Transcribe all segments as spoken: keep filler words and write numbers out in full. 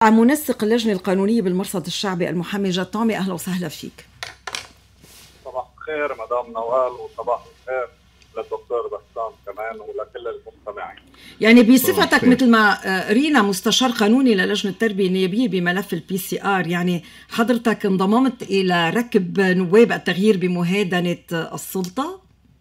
منسق اللجنة القانونية بالمرصد الشعبي المحامي جاد طعمي، أهلا وسهلا فيك. صباح الخير مدام نوال، وصباح الخير للدكتور بسام كمان ولكل المستمعين. يعني بصفتك مثل ما رينا مستشار قانوني للجنة التربية النيابية بملف البي سي آر، يعني حضرتك انضممت إلى ركب نواب التغيير بمهادنة السلطة؟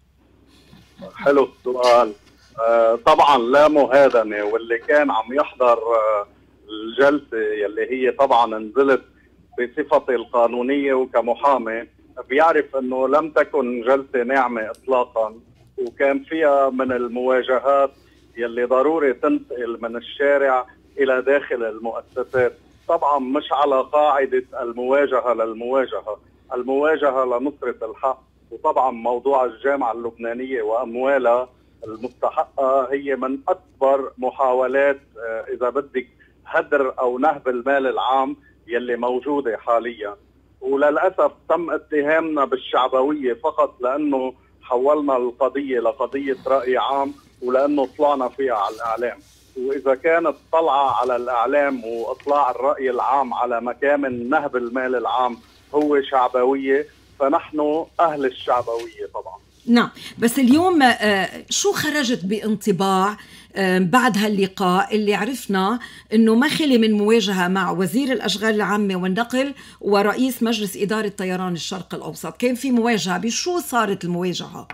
حلو السؤال. آه طبعا لا مهادنة، واللي كان عم يحضر آه الجلسة يلي هي طبعا نزلت بصفتي القانونية وكمحامي بيعرف انه لم تكن جلسة ناعمة اطلاقا، وكان فيها من المواجهات يلي ضروري تنتقل من الشارع الى داخل المؤسسات، طبعا مش على قاعدة المواجهة للمواجهة، المواجهة لنصرة الحق. وطبعا موضوع الجامعة اللبنانية واموالها المستحقة هي من اكبر محاولات اذا بدك هدر او نهب المال العام يلي موجودة حاليا. وللأسف تم اتهامنا بالشعبوية فقط لأنه حولنا القضية لقضية رأي عام، ولأنه طلعنا فيها على الإعلام. وإذا كانت طلعة على الإعلام وإطلاع الرأي العام على مكامن نهب المال العام هو شعبوية، فنحن أهل الشعبوية طبعا. نعم، بس اليوم شو خرجت بانطباع بعد هاللقاء اللي عرفنا انه ما خلي من مواجهة مع وزير الاشغال العامة والنقل ورئيس مجلس ادارة طيران الشرق الاوسط؟ كان في مواجهة، بشو صارت المواجهة؟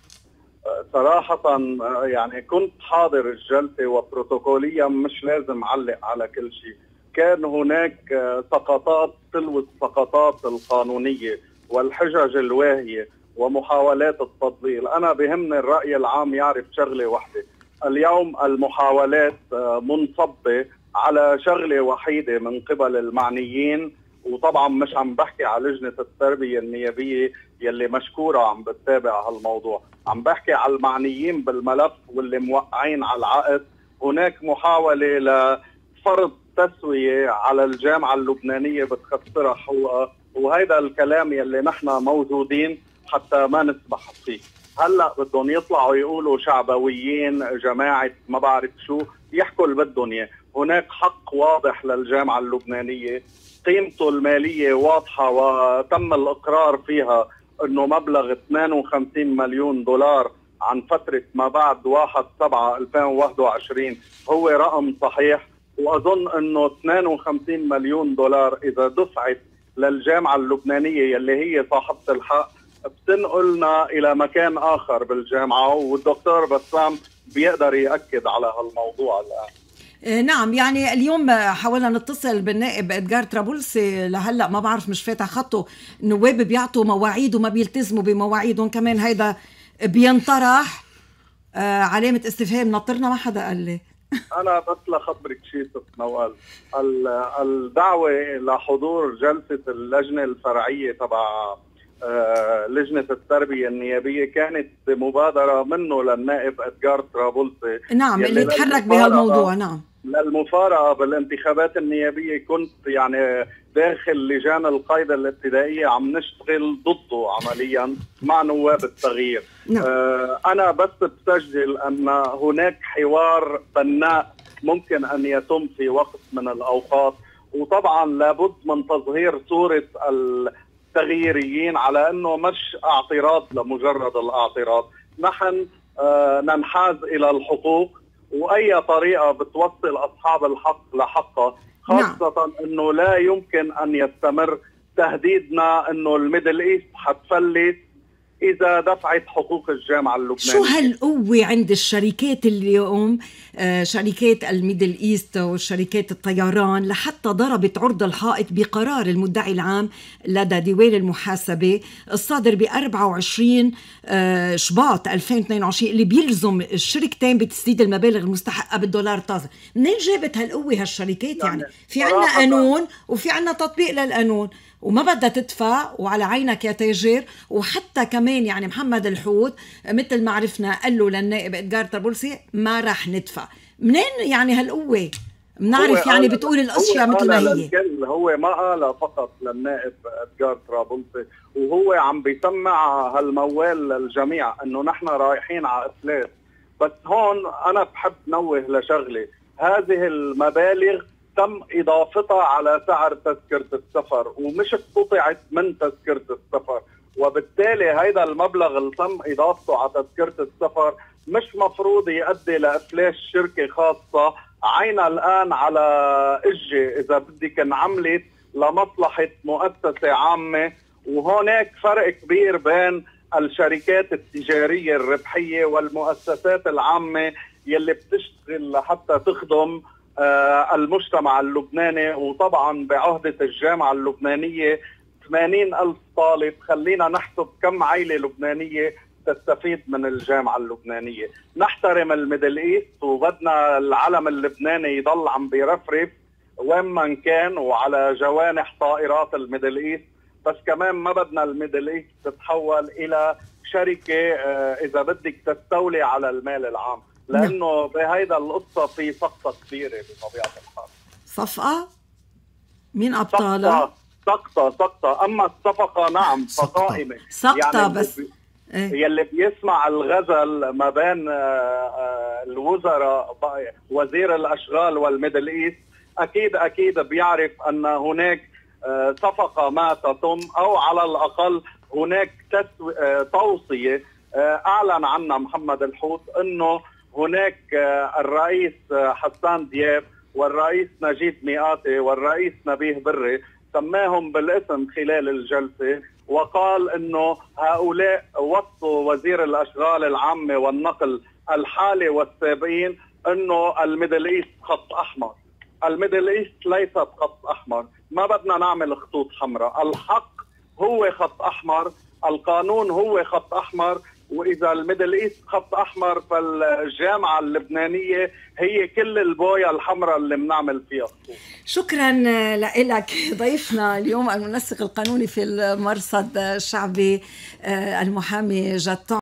صراحة يعني كنت حاضر الجلسة وبروتوكوليا مش لازم علق على كل شيء. كان هناك سقطات تلو السقطات القانونية والحجج الواهية ومحاولات التضليل. أنا بهمني الرأي العام يعرف شغلة واحدة، اليوم المحاولات منصبة على شغلة وحيدة من قبل المعنيين، وطبعا مش عم بحكي على لجنة التربية النيابية يلي مشكورة عم بتتابع هالموضوع، عم بحكي على المعنيين بالملف واللي موقعين على العقد. هناك محاولة لفرض تسوية على الجامعة اللبنانية بتخسرها حقوقها، وهذا الكلام يلي نحن موجودين حتى ما نسمح فيه. هلا بدهم يطلعوا يقولوا شعبويين جماعة ما بعرف شو، يحكوا اللي بدهم اياه. هناك حق واضح للجامعة اللبنانية، قيمته المالية واضحة وتم الإقرار فيها انه مبلغ اثنين وخمسين مليون دولار عن فترة ما بعد واحد سبعة ألفين وواحد وعشرين هو رقم صحيح. واظن انه اثنين وخمسين مليون دولار اذا دفعت للجامعة اللبنانية يلي هي صاحبة الحق بتنقلنا الى مكان اخر بالجامعة، والدكتور بسام بيقدر يأكد على هالموضوع الان. نعم، يعني اليوم حاولنا نتصل بالنائب إدغار طرابلسي، لهلا ما بعرف مش فاتح خطه. النواب بيعطوا مواعيد وما بيلتزموا بمواعيدهم، كمان هيدا بينطرح آه علامة استفهام. نطرنا ما حدا قال لي. أنا بس لخبرك شيء ست نوال، الدعوة لحضور جلسة اللجنة الفرعية تبع آه لجنة التربية النيابية كانت مبادرة منه للنائب إدغار طرابلسي. نعم، اللي تحرك بهالموضوع. نعم، للمفارقة بالانتخابات النيابية كنت يعني داخل لجان القايدة الابتدائية عم نشتغل ضده عمليا مع نواب التغيير. نعم. آه أنا بس بسجل أن هناك حوار بناء ممكن أن يتم في وقت من الأوقات، وطبعا لابد من تظهير صورة التغييريين على أنه مش اعتراض لمجرد الاعتراض. نحن آه ننحاز إلى الحقوق، وأي طريقة بتوصل أصحاب الحق لحقه، خاصة نعم. أنه لا يمكن أن يستمر تهديدنا أنه الميدل إيست حتفلت إذا دفعت حقوق الجامعة اللبنانية. شو هالقوة عند الشركات اليوم، آه شركات الميدل إيست والشركات الطيران، لحتى ضربت عرض الحائط بقرار المدعي العام لدى ديوان المحاسبة الصادر ب أربعة وعشرين آه شباط ألفين واثنين وعشرين اللي بيلزم الشركتين بتسديد المبالغ المستحقة بالدولار طازة. منين جابت هالقوة هالشركات؟ يعني, يعني في عنا قانون وفي عنا تطبيق للقانون، وما بدها تدفع وعلى عينك يا تاجر. وحتى كمان يعني محمد الحوت مثل ما عرفنا قال له للنائب إدغار طرابلسي ما رح ندفع. منين يعني هالقوة؟ بنعرف يعني بتقول الاشياء مثل ما هي. هو ما قال فقط للنائب إدغار طرابلسي، وهو عم بيسمع هالموال للجميع انه نحن رايحين على افلاس. بس هون انا بحب نوه لشغله، هذه المبالغ تم إضافتها على سعر تذكرة السفر ومش اقتطعت من تذكرة السفر، وبالتالي هيدا المبلغ اللي تم إضافته على تذكرة السفر مش مفروض يؤدي لإفلاس شركة خاصة عينا الآن على إجة إذا بدك انعملت لمصلحة مؤسسة عامة. وهناك فرق كبير بين الشركات التجارية الربحية والمؤسسات العامة يلي بتشتغل لحتى تخدم آه المجتمع اللبناني. وطبعا بعهدة الجامعة اللبنانية ثمانين ألف طالب، خلينا نحسب كم عائلة لبنانية تستفيد من الجامعة اللبنانية. نحترم الميدل ايست وبدنا العلم اللبناني يضل عم بيرفرف وين ما كان وعلى جوانح طائرات الميدل ايست، بس كمان ما بدنا الميدل ايست تتحول الى شركة آه اذا بدك تستولي على المال العام، لانه بهيدا القصة في سقطة كبيرة بطبيعة الحال. صفقة؟ مين ابطالها؟ سقطة سقطة أما الصفقة نعم فقائمة. سقطة يعني بس يلي بيسمع الغزل ما بين الوزراء وزير الأشغال والميدل إيست أكيد أكيد بيعرف أن هناك صفقة ما تتم، أو على الأقل هناك توصية أعلن عنها محمد الحوت أنه هناك الرئيس حسان دياب والرئيس نجيب مئاتي والرئيس نبيه بري سماهم بالاسم خلال الجلسة، وقال انه هؤلاء وصوا وزير الاشغال العامة والنقل الحالي والسابقين انه الميدل ايست خط احمر. الميدل ايست ليست خط احمر، ما بدنا نعمل خطوط حمراء، الحق هو خط احمر، القانون هو خط احمر، واذا الميدل ايست خط احمر فالجامعه اللبنانيه هي كل البويه الحمراء اللي بنعمل فيها خطوط. شكرا لك ضيفنا اليوم المنسق القانوني في المرصد الشعبي المحامي جاد